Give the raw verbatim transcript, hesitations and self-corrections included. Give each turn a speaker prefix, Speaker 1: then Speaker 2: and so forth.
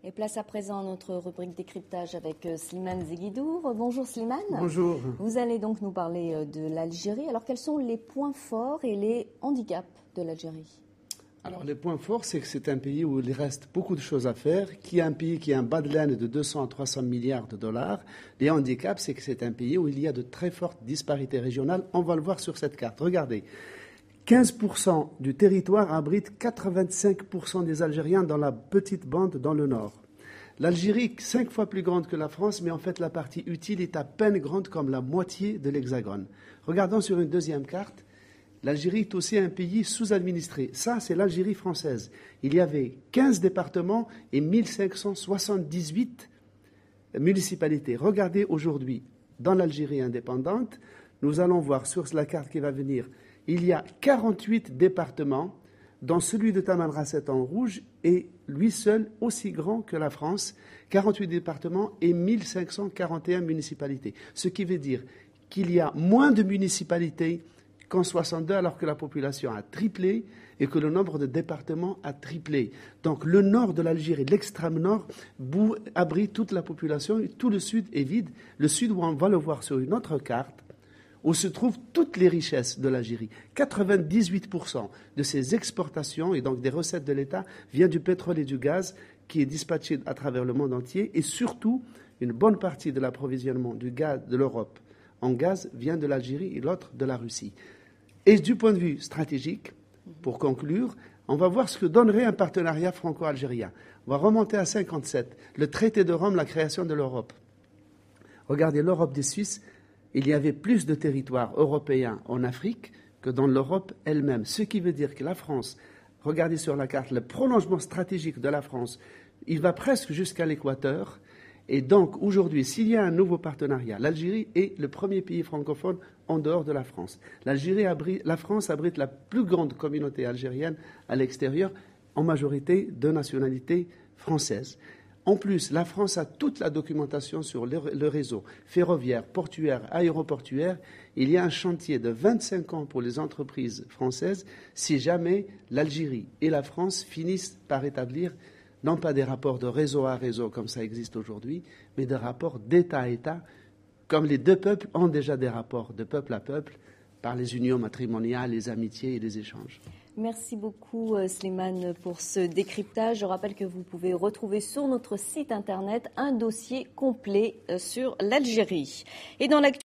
Speaker 1: Et place à présent à notre rubrique décryptage avec Slimane Zeguidour. Bonjour Slimane.
Speaker 2: Bonjour.
Speaker 1: Vous allez donc nous parler de l'Algérie. Alors quels sont les points forts et les handicaps de l'Algérie ?
Speaker 2: Alors les points forts, c'est que c'est un pays où il reste beaucoup de choses à faire, qui est un pays qui a un bas de laine de deux cents à trois cents milliards de dollars. Les handicaps, c'est que c'est un pays où il y a de très fortes disparités régionales. On va le voir sur cette carte. Regardez. quinze pour cent du territoire abrite quatre-vingt-cinq pour cent des Algériens dans la petite bande dans le nord. L'Algérie, cinq fois plus grande que la France, mais en fait la partie utile est à peine grande comme la moitié de l'Hexagone. Regardons sur une deuxième carte. L'Algérie est aussi un pays sous-administré. Ça, c'est l'Algérie française. Il y avait quinze départements et mille cinq cent soixante-dix-huit municipalités. Regardez aujourd'hui, dans l'Algérie indépendante, nous allons voir sur la carte qui va venir, il y a quarante-huit départements, dont celui de Tamanrasset en rouge est lui seul aussi grand que la France, quarante-huit départements et mille cinq cent quarante et un municipalités. Ce qui veut dire qu'il y a moins de municipalités qu'en soixante-deux, alors que la population a triplé et que le nombre de départements a triplé. Donc le nord de l'Algérie, l'extrême nord, abrite toute la population, et tout le sud est vide. Le sud, où on va le voir sur une autre carte, où se trouvent toutes les richesses de l'Algérie. quatre-vingt-dix-huit pour cent de ses exportations et donc des recettes de l'État vient du pétrole et du gaz qui est dispatché à travers le monde entier, et surtout une bonne partie de l'approvisionnement du gaz de l'Europe en gaz vient de l'Algérie et l'autre de la Russie. Et du point de vue stratégique, pour conclure, on va voir ce que donnerait un partenariat franco-algérien. On va remonter à cinquante-sept, le traité de Rome, la création de l'Europe. Regardez l'Europe des Suisses. Il y avait plus de territoires européens en Afrique que dans l'Europe elle-même. Ce qui veut dire que la France, regardez sur la carte, le prolongement stratégique de la France, il va presque jusqu'à l'équateur. Et donc, aujourd'hui, s'il y a un nouveau partenariat, l'Algérie est le premier pays francophone en dehors de la France. L'Algérie abrite, la France abrite la plus grande communauté algérienne à l'extérieur, en majorité de nationalité française. En plus, la France a toute la documentation sur le, le réseau ferroviaire, portuaire, aéroportuaire. Il y a un chantier de vingt-cinq ans pour les entreprises françaises si jamais l'Algérie et la France finissent par établir non pas des rapports de réseau à réseau comme ça existe aujourd'hui, mais des rapports d'État à État, comme les deux peuples ont déjà des rapports de peuple à peuple par les unions matrimoniales, les amitiés et les échanges.
Speaker 1: Merci beaucoup Slimane pour ce décryptage. Je rappelle que vous pouvez retrouver sur notre site internet un dossier complet sur l'Algérie. Et dans l'actu-